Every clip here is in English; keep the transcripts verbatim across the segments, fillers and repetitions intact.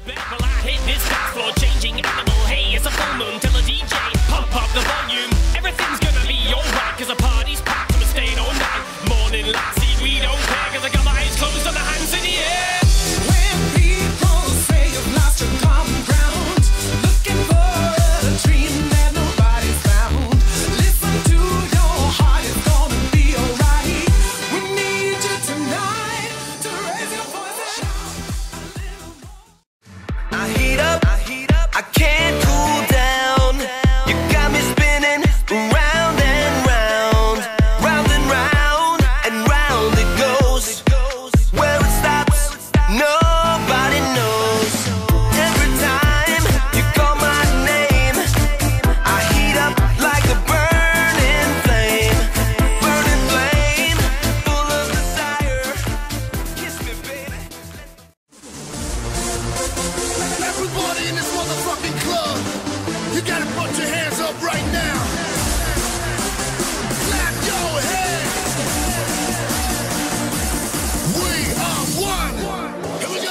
bed while I hit this dance floor, changing animal. Hey, it's a full moon, tell a D J, pump up the volume. Everything's gonna be alright, cause the party's packed and we're staying all night. Morning light, see, we don't care, cause I got my eyes closed and my hands in the air. When people say you've lost your common ground, looking for a dream that nobody's found, listen to your heart, it's gonna be alright. We need you tonight to raise your voice and shout a little more. I heat up, I heat up, I can't cool down. You got me spinning round and round, round and round, and round it goes. Where it stops, nobody knows. Every time you call my name, I heat up like a burning flame, burning flame, full of desire. Kiss me, baby. Everybody in this motherfucking club, you gotta put your hands up right now. Clap your hands. We are one. Here we go.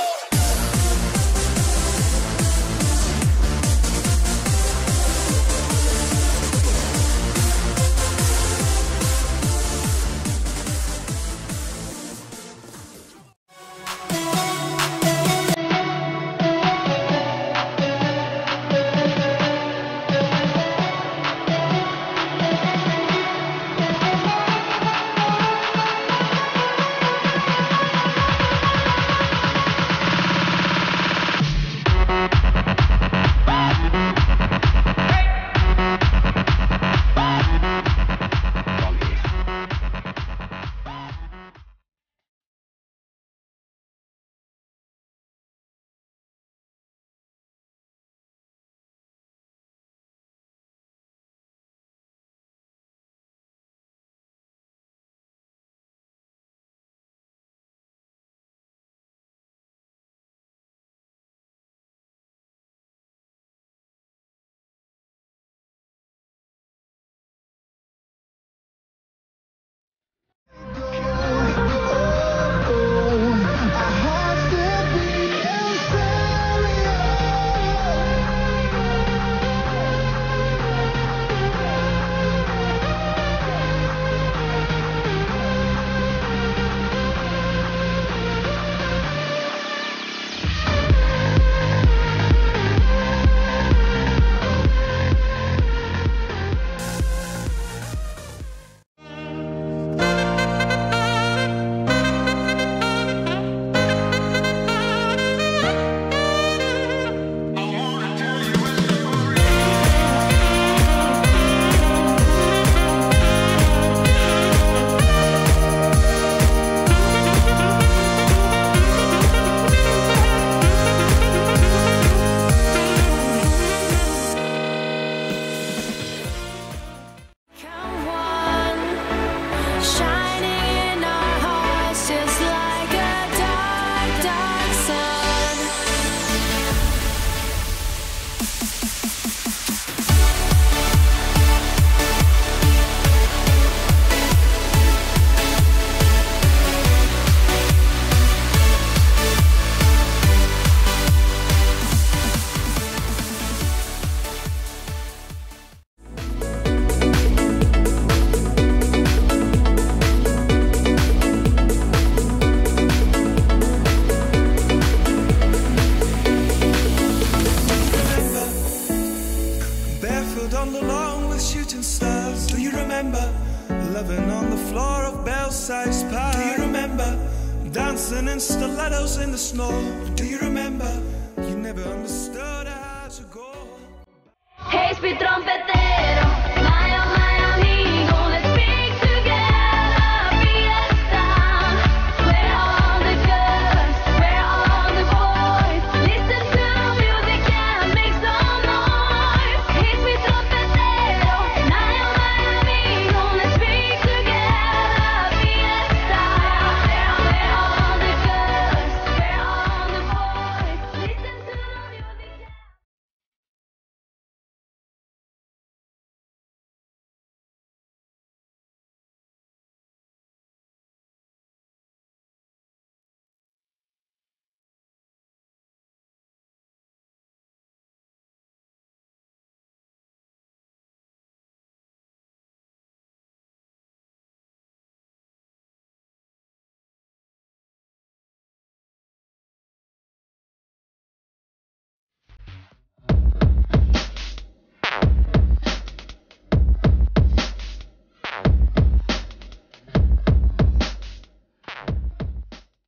Loving on the floor of Belsize Park. Do you remember dancing in stilettos in the snow? Do you remember you never understood how to go? Hey, speed trompetero.